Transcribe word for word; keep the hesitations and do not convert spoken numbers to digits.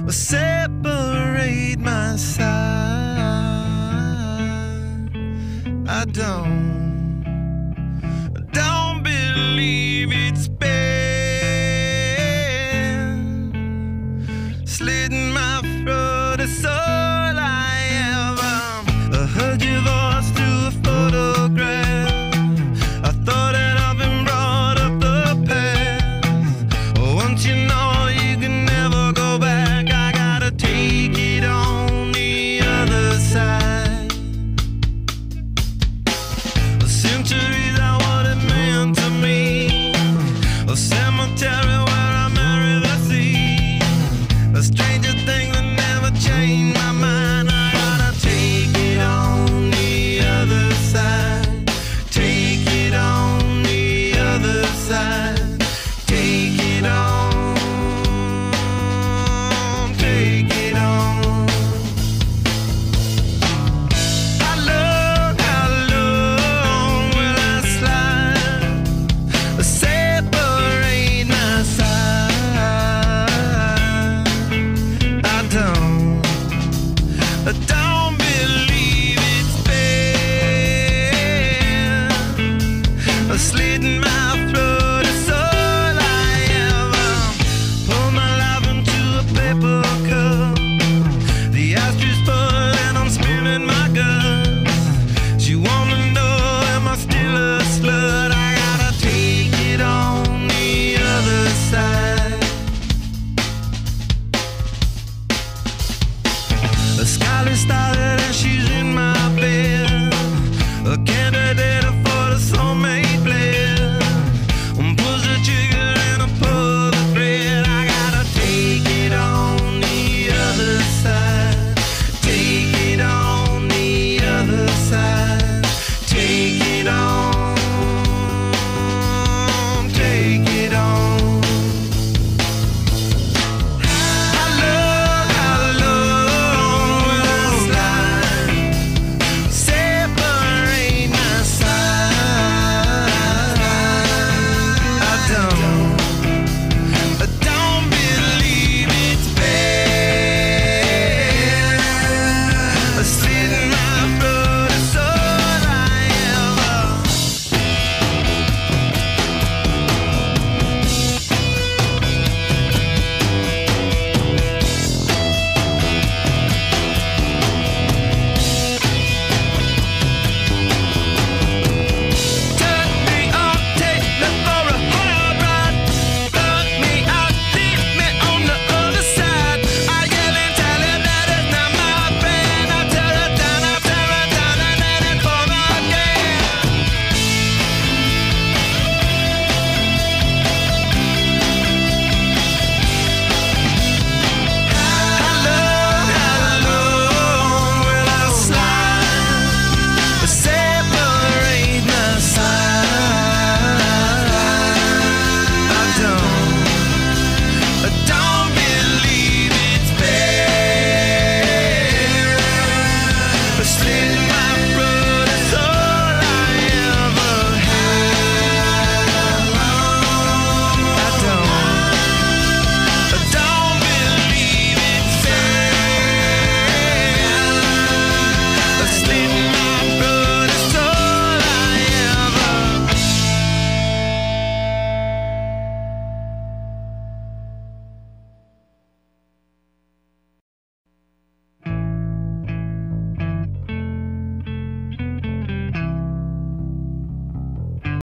separate my side. I don't, don't believe it's been slitting my throat. It's all I ever heard your voice through a photograph. I thought that I've been brought up the past. Once you know you can never go back, I gotta take it on the other side. The centuries are what it meant to me. A cemetery where I marry the sea. A stranger thing that never changed my mind. I gotta take it on the other side. Take it on the other side. Take it on. Take it on. How long, how long will I slide? Separate my side. I don't, I don't believe it's been slitting my throat. It's all I ever pour my life into a paper cup. The ashtray full and I'm spilling my guts. She wanna know, am I still a slut? I gotta take it on the other side. The sky started